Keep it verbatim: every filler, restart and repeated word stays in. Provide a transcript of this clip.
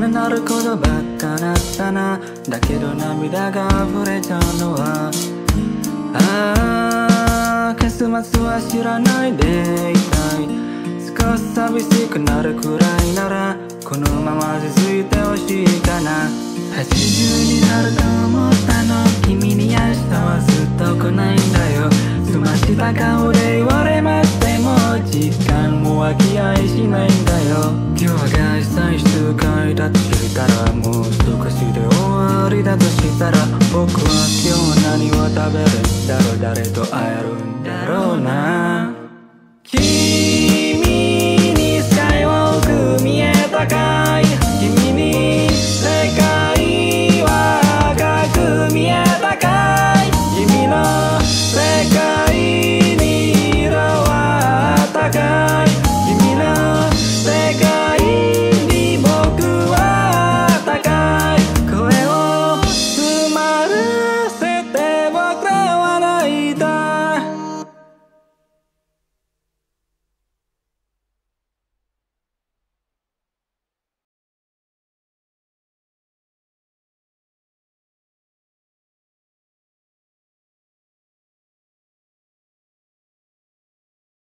のなることばっかだったな。だけど涙が溢れちゃうのは、ああ結末は知らないでいたい。少し寂しくなるくらいならこのまま続いてほしいかな。はちじゅうになると思ったの、君に明日はずっと来ないんだよ。澄ました顔で言われましても時間も湧き合いしないんだよ。今日が最終回だと知ったら、もう少しで終わりだとしたら、僕は今日何を食べるんだろう、誰と会えるんだろうな。